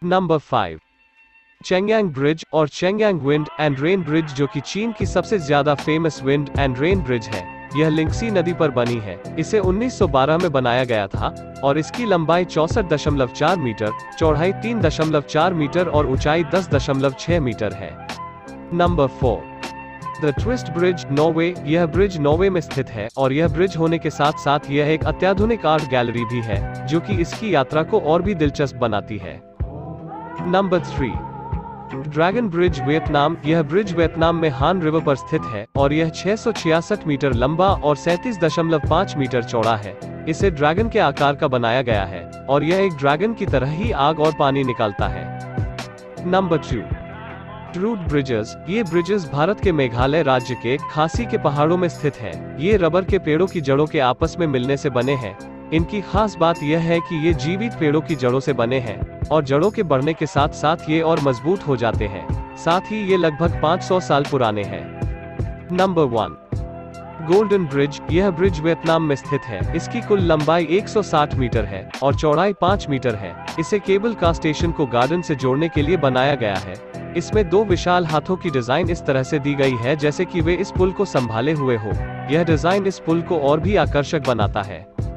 Number 5, Chengyang bridge और Chengyang wind and rain bridge, जो कि चीन की सबसे ज्यादा famous wind and rain bridge है। यह लिंगसी नदी पर बनी है। इसे 1912 में बनाया गया था और इसकी लंबाई 64.4 मीटर, चौड़ाई 3.4 मीटर और ऊंचाई 10.6 मीटर है। Number 4, the twist bridge, Norway. यह ब्रिज नॉर्वे में स्थित है और यह ब्रिज होने के साथ साथ यह एक अत्याधुनिक आर्ट गैलरी भी है, जो कि इसकी यात्रा को और भी दिलचस्प बनाती है। Number 3, dragon bridge, Vietnam. यह ब्रिज वियतनाम में हान रिवर पर स्थित है और यह 666 मीटर लंबा और 37.5 मीटर चौड़ा है। इसे ड्रैगन के आकार का बनाया गया है और यह एक ड्रैगन की तरह ही आग और पानी निकालता है। Number 2, root bridges. ये ब्रिजेस भारत के मेघालय राज्य के खासी के पहाड़ों में स्थित है। ये रबर के पेड़ों की जड़ों के आपस में मिलने से बने हैं। इनकी खास बात यह है कि ये जीवित पेड़ों की जड़ों से बने हैं और जड़ों के बढ़ने के साथ साथ ये और मजबूत हो जाते हैं। साथ ही ये लगभग 500 साल पुराने हैं। Number 1, golden bridge. यह ब्रिज वियतनाम में स्थित है। इसकी कुल लंबाई 160 मीटर है और चौड़ाई 5 मीटर है। इसे केबल कार स्टेशन को गार्डन से जोड़ने के लिए बनाया गया है। इसमें 2 विशाल हाथों की डिजाइन इस तरह से दी गई है जैसे कि वे इस पुल को संभाले हुए हो। यह डिजाइन इस पुल को और भी आकर्षक बनाता है।